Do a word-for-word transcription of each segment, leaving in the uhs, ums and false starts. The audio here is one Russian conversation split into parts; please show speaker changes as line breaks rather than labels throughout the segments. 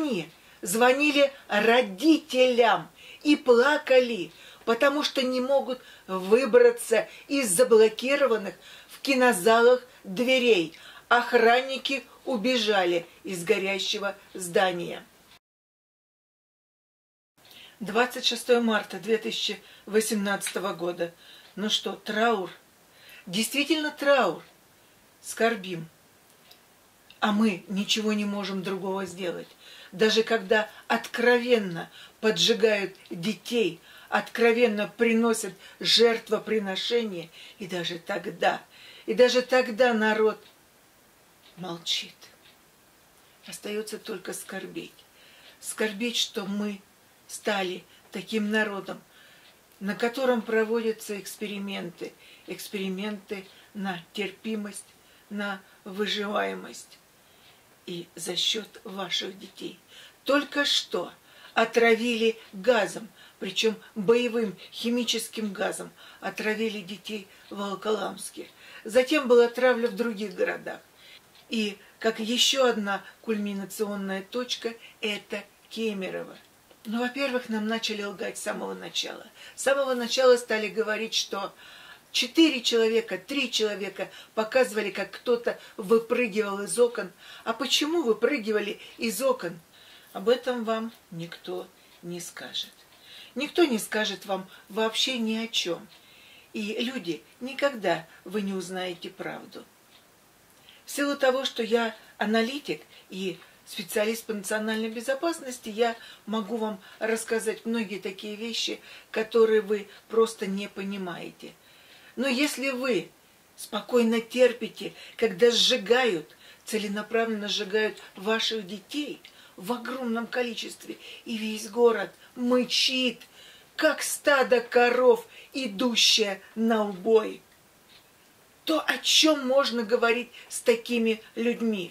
они звонили родителям и плакали, потому что не могут выбраться из заблокированных в кинозалах дверей. Охранники убежали из горящего здания. двадцать шестое марта две тысячи восемнадцатого года. Ну что, траур? Действительно траур. Скорбим. А мы ничего не можем другого сделать. Даже когда откровенно поджигают детей, откровенно приносят жертвоприношения, и даже тогда, и даже тогда народ молчит. Остается только скорбеть. Скорбеть, что мы стали таким народом, на котором проводятся эксперименты. Эксперименты на терпимость, на выживаемость. И за счет ваших детей. Только что отравили газом, причем боевым химическим газом, отравили детей в Волоколамске. Затем была травля в других городах. И как еще одна кульминационная точка – это Кемерово. Ну, во-первых, нам начали лгать с самого начала. С самого начала стали говорить, что четыре человека, три человека показывали, как кто-то выпрыгивал из окон. А почему выпрыгивали из окон? Об этом вам никто не скажет. Никто не скажет вам вообще ни о чем. И, люди, никогда вы не узнаете правду. В силу того, что я аналитик и специалист по национальной безопасности, я могу вам рассказать многие такие вещи, которые вы просто не понимаете. Но если вы спокойно терпите, когда сжигают, целенаправленно сжигают ваших детей в огромном количестве, и весь город мычит, как стадо коров, идущее на убой, то о чем можно говорить с такими людьми?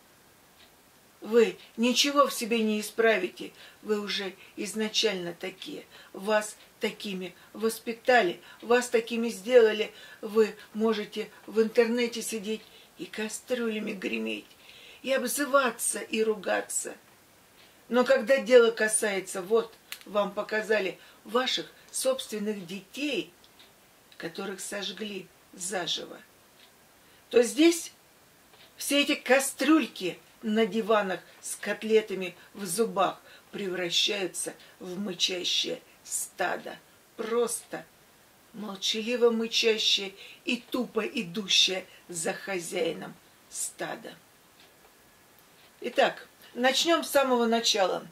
Вы ничего в себе не исправите, вы уже изначально такие, вас такими воспитали, вас такими сделали, вы можете в интернете сидеть и кастрюлями греметь, и обзываться, и ругаться. Но когда дело касается, вот вам показали ваших собственных детей, которых сожгли заживо, то здесь все эти кастрюльки на диванах с котлетами в зубах превращаются в мычащее стадо. Просто молчаливо мычащее и тупо идущее за хозяином стада. Итак, начнем с самого начала.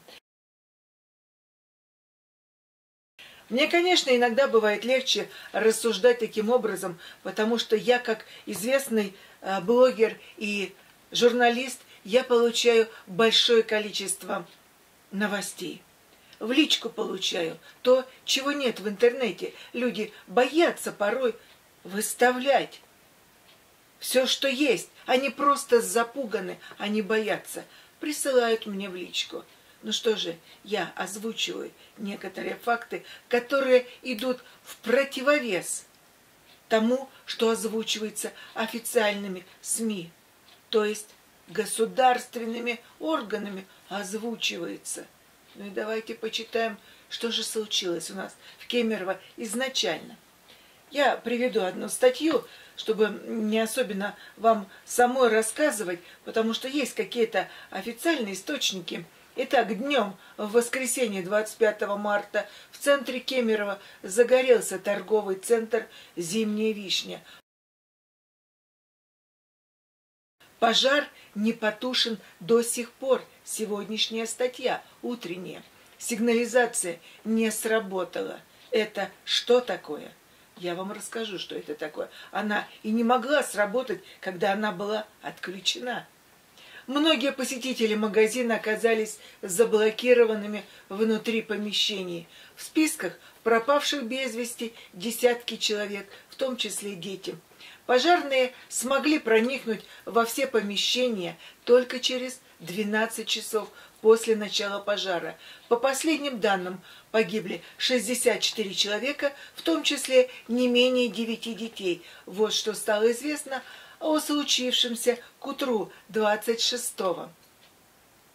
Мне, конечно, иногда бывает легче рассуждать таким образом, потому что я, как известный э, блогер и журналист, я получаю большое количество новостей. В личку получаю то, чего нет в интернете. Люди боятся порой выставлять все, что есть. Они просто запуганы, они боятся. Присылают мне в личку. Ну что же, я озвучиваю некоторые факты, которые идут в противовес тому, что озвучивается официальными СМИ, то есть государственными органами озвучивается. Ну и давайте почитаем, что же случилось у нас в Кемерово изначально. Я приведу одну статью, чтобы не особенно вам самой рассказывать, потому что есть какие-то официальные источники. Итак, днем в воскресенье двадцать пятого марта в центре Кемерово загорелся торговый центр «Зимняя вишня». Пожар не потушен до сих пор. Сегодняшняя статья, утренняя. Сигнализация не сработала. Это что такое? Я вам расскажу, что это такое. Она и не могла сработать, когда она была отключена. Многие посетители магазина оказались заблокированными внутри помещений. В списках пропавших без вести десятки человек, в том числе дети. Пожарные смогли проникнуть во все помещения только через двенадцать часов после начала пожара. По последним данным, погибли шестьдесят четыре человека, в том числе не менее девяти детей. Вот что стало известно о случившемся к утру двадцать шестого.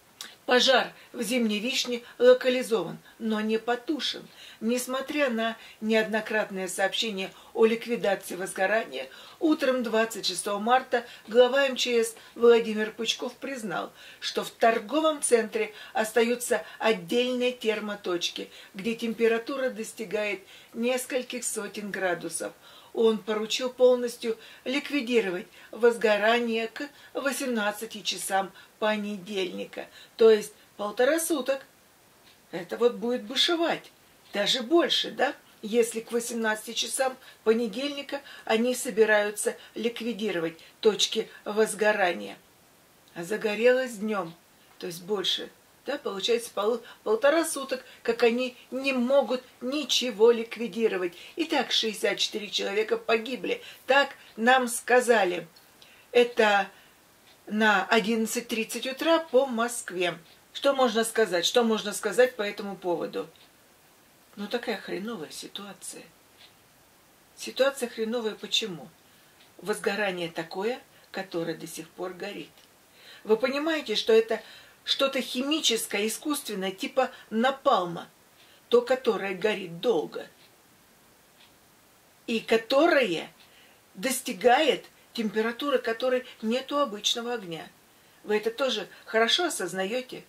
Пожар в Зимней Вишне локализован, но не потушен. Несмотря на неоднократные сообщения о ликвидации возгорания, утром двадцать шестого марта глава эм че эс Владимир Пучков признал, что в торговом центре остаются отдельные термоточки, где температура достигает нескольких сотен градусов. Он поручил полностью ликвидировать возгорание к восемнадцати часам понедельника, то есть полтора суток. Это вот будет бушевать, даже больше, да? Если к восемнадцати часам понедельника они собираются ликвидировать точки возгорания. А загорелось днем, то есть больше. Да, получается пол, полтора суток, как они не могут ничего ликвидировать. Итак, шестьдесят четыре человека погибли. Так нам сказали. Это на одиннадцать тридцать утра по Москве. Что можно сказать? Что можно сказать по этому поводу? Ну, такая хреновая ситуация. Ситуация хреновая почему? Возгорание такое, которое до сих пор горит. Вы понимаете, что это что-то химическое, искусственное, типа напалма, то, которое горит долго, и которое достигает температуры, которой нет у обычного огня. Вы это тоже хорошо осознаете?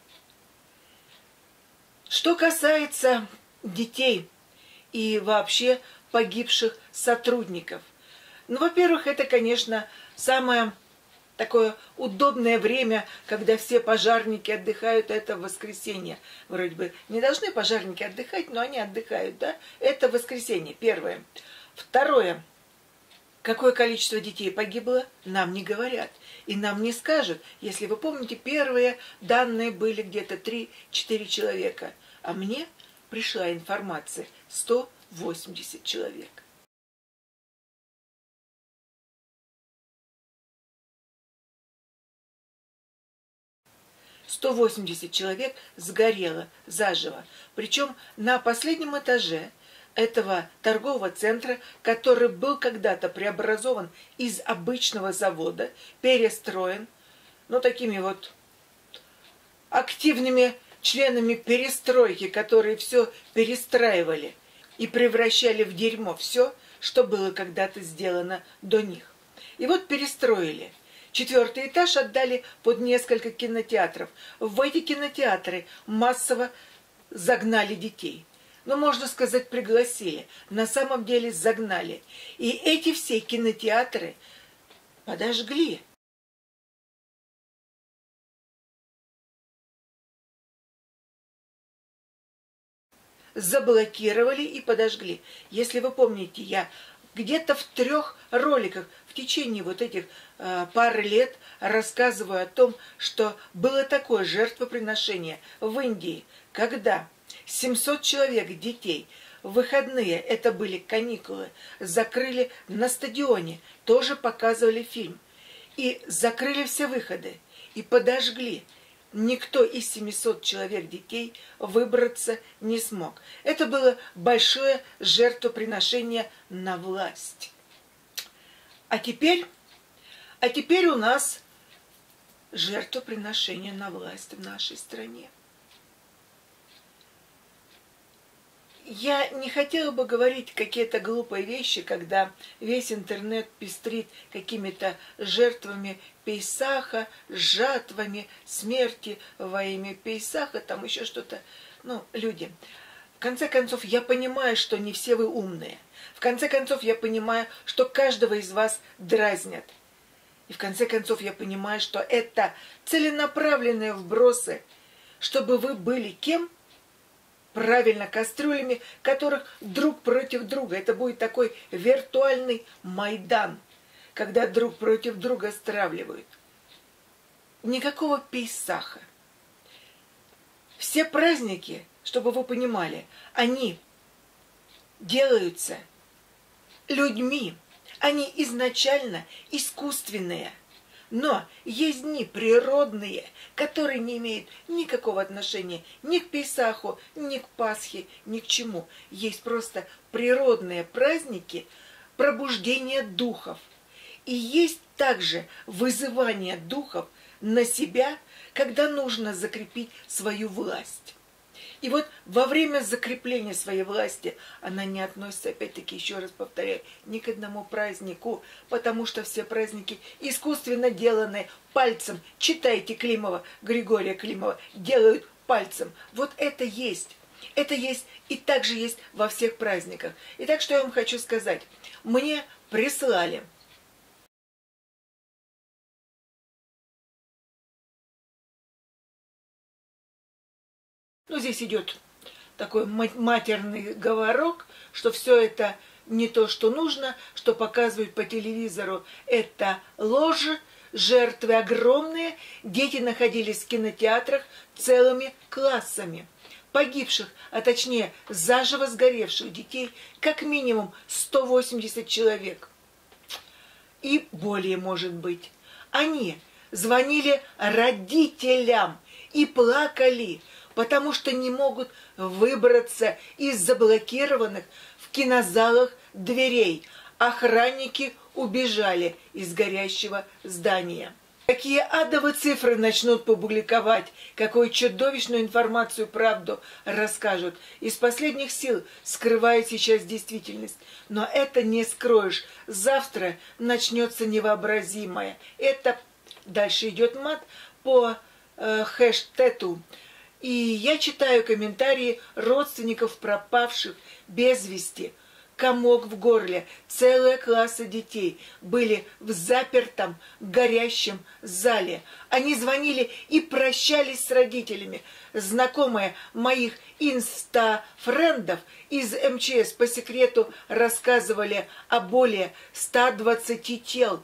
Что касается детей и вообще погибших сотрудников. Ну, во-первых, это, конечно, самое такое удобное время, когда все пожарники отдыхают, это воскресенье. Вроде бы не должны пожарники отдыхать, но они отдыхают, да? Это воскресенье, первое. Второе. Какое количество детей погибло, нам не говорят. И нам не скажут. Если вы помните, первые данные были где-то три-четыре человека. А мне пришла информация сто восемьдесят человек. сто восемьдесят человек сгорело заживо. Причем на последнем этаже этого торгового центра, который был когда-то преобразован из обычного завода, перестроен, ну, такими вот активными членами перестройки, которые все перестраивали и превращали в дерьмо все, что было когда-то сделано до них. И вот перестроили. Четвертый этаж отдали под несколько кинотеатров. В эти кинотеатры массово загнали детей. Ну, можно сказать, пригласили. На самом деле загнали. И эти все кинотеатры подожгли. Заблокировали и подожгли. Если вы помните, я где-то в трех роликах в течение вот этих э, пары лет рассказываю о том, что было такое жертвоприношение в Индии, когда семьсот человек детей в выходные, это были каникулы, закрыли на стадионе, тоже показывали фильм, и закрыли все выходы, и подожгли. Никто из семисот человек детей выбраться не смог. Это было большое жертвоприношение на власть. А теперь, а теперь у нас жертвоприношение на власть в нашей стране. Я не хотела бы говорить какие-то глупые вещи, когда весь интернет пестрит какими-то жертвами Пейсаха, жатвами смерти во имя Пейсаха, там еще что-то. Ну, люди, в конце концов, я понимаю, что не все вы умные. В конце концов, я понимаю, что каждого из вас дразнят. И в конце концов, я понимаю, что это целенаправленные вбросы, чтобы вы были кем? Правильно, кастрюлями, которых друг против друга. Это будет такой виртуальный Майдан, когда друг против друга стравливают. Никакого Пейсаха. Все праздники, чтобы вы понимали, они делаются людьми. Они изначально искусственные. Но есть дни природные, которые не имеют никакого отношения ни к Пейсаху, ни к Пасхе, ни к чему. Есть просто природные праздники пробуждения духов. И есть также вызывание духов на себя, когда нужно закрепить свою власть. И вот во время закрепления своей власти она не относится, опять-таки, еще раз повторяю, ни к одному празднику, потому что все праздники искусственно деланные пальцем. Читайте Климова, Григория Климова, делают пальцем. Вот это есть. Это есть и также есть во всех праздниках. Итак, что я вам хочу сказать. Мне прислали Ну, здесь идет такой матерный говорок, что все это не то, что нужно, что показывают по телевизору. Это ложь, жертвы огромные. Дети находились в кинотеатрах целыми классами. Погибших, а точнее заживо сгоревших детей как минимум сто восемьдесят человек. И более, может быть. Они звонили родителям и плакали, потому что не могут выбраться из заблокированных в кинозалах дверей. Охранники убежали из горящего здания. Какие адовые цифры начнут публиковать, какую чудовищную информацию, правду расскажут. Из последних сил скрывают сейчас действительность. Но это не скроешь. Завтра начнется невообразимое. Это дальше идет мат по э, хэштегу. И я читаю комментарии родственников пропавших без вести. Комок в горле. Целые классы детей были в запертом, горящем зале. Они звонили и прощались с родителями. Знакомые моих инстафрендов из эм че эс по секрету рассказывали о более ста двадцати тел,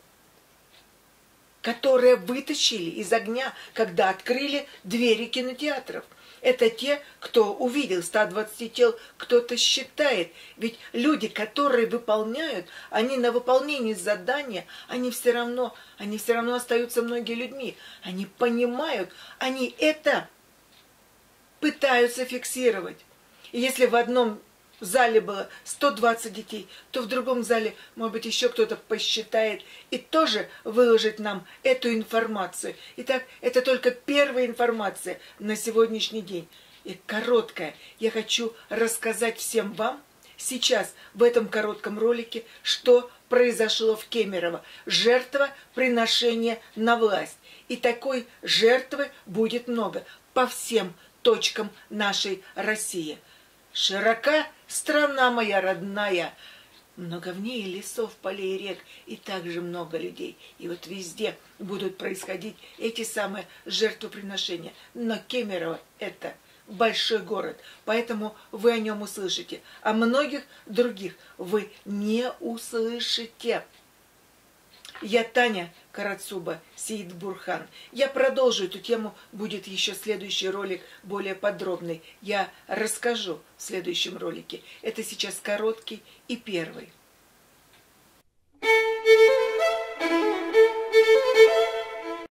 которые вытащили из огня, когда открыли двери кинотеатров. Это те, кто увидел ста двадцать тел, кто-то считает. Ведь люди, которые выполняют, они на выполнении задания, они все равно, они все равно остаются многие людьми. Они понимают, они это пытаются фиксировать. И если в одном в зале было сто двадцать детей, то в другом зале, может быть, еще кто-то посчитает и тоже выложит нам эту информацию. Итак, это только первая информация на сегодняшний день. И короткая. Я хочу рассказать всем вам сейчас, в этом коротком ролике, что произошло в Кемерово. Жертва приношения на власть. И такой жертвы будет много по всем точкам нашей России. Широка страна моя родная, много в ней лесов, полей и рек, и также много людей. И вот везде будут происходить эти самые жертвоприношения. Но Кемерово – это большой город, поэтому вы о нем услышите. А многих других вы не услышите. Я Таня Карацуба, Сеид Бурхан. Я продолжу эту тему, будет еще следующий ролик более подробный. Я расскажу в следующем ролике. Это сейчас короткий и первый.